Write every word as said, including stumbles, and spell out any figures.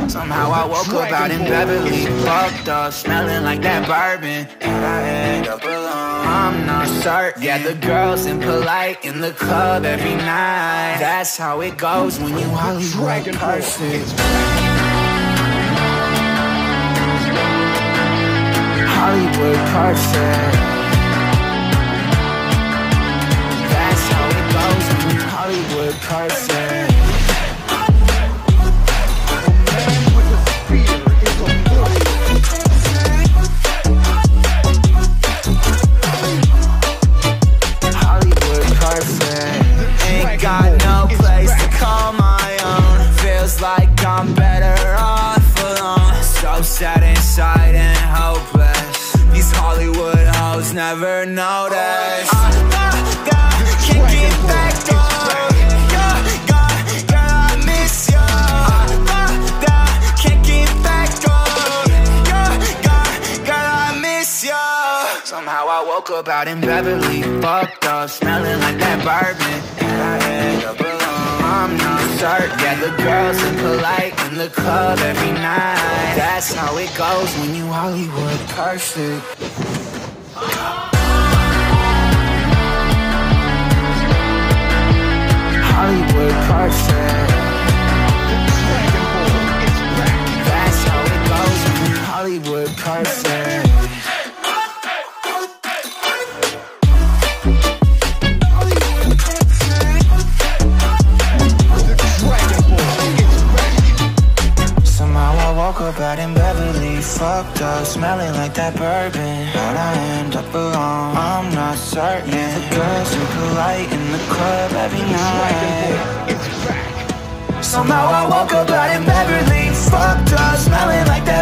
Somehow I woke up out in Beverly, fucked up, smelling like that bourbon, and I end up alone. I'm not certain. Yeah, the girls impolite in the club every night. That's how it goes when you Hollywood perfect. Hollywood perfect. That's how it goes when you Hollywood perfect. Got no place to call my own. Feels like I'm better off alone. So sad inside and hopeless. These Hollywood hoes never notice. I, I, I can't get back on. Yeah, yeah, girl, I miss you. I, I, I can't get back on. Yeah, yeah, girl, I miss you. Somehow I woke up out in Beverly, fucked up, smelling like that bourbon. I end up alone. I'm not certain. Yeah, the girls impolite in the club every night. That's how it goes when you Hollywood perfect. Hollywood perfect. That's how it goes when you Hollywood perfect. Woke up out in Beverly, fucked up, smelling like that bourbon. How'd I end up alone? I'm not certain. Yeah, the girls are polite in the club every night. Somehow I woke up out in Beverly, fucked up, smelling like that